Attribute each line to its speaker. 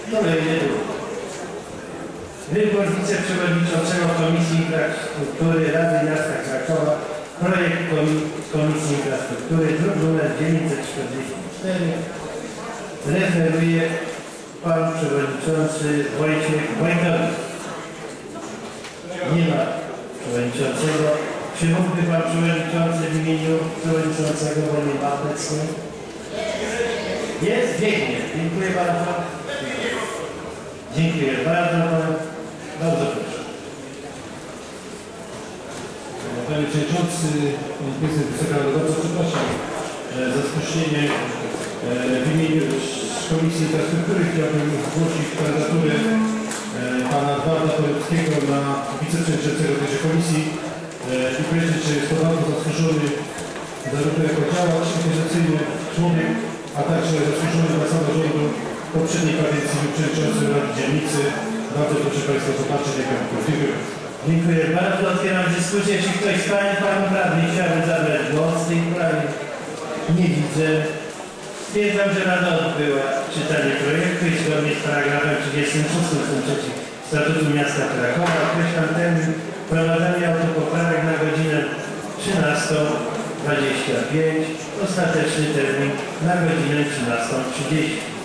Speaker 1: Kolejny punkt. Wybór wiceprzewodniczącego Komisji Infrastruktury Rady Miasta Krakowa. Projekt Komisji Infrastruktury, druk nr 944. Referuje pan przewodniczący Wojciech Wojtowicz. Nie ma przewodniczącego. Czy mógłby pan przewodniczący w imieniu przewodniczącego, bo nie ma obecnie? Jest? Pięknie. Dziękuję bardzo. Dziękuję bardzo. Bardzo proszę.
Speaker 2: Panie Przewodniczący, Pani Prezydent, Wysoka Rado, przepraszam za spóźnienie. W imieniu Komisji Infrastruktury chciałbym zgłosić kandydaturę pana Edwarda Polewskiego na wiceprzewodniczącego tejże komisji i powiedzieć, że jest to bardzo zasłużony zarówno jako działacz opozycyjny, człowiek, a także zasłużony dla samorządu poprzedniej kadencji przewodniczący Rady Dzielnicy. Bardzo proszę Państwa zobaczyć, jak ja dziękuję.
Speaker 1: Dziękuję bardzo. Otwieram dyskusję. Czy ktoś z Pań Panów Radnych chciałby zabrać głos w tej sprawie? Nie widzę. Stwierdzam, że Rada odbyła czytanie projektu i zgodnie z paragrafem 36 ust. 3 Statutu Miasta Krakowa określam termin prowadzenia autopoprawek na godzinę 13:25. Ostateczny termin na godzinę 13:30.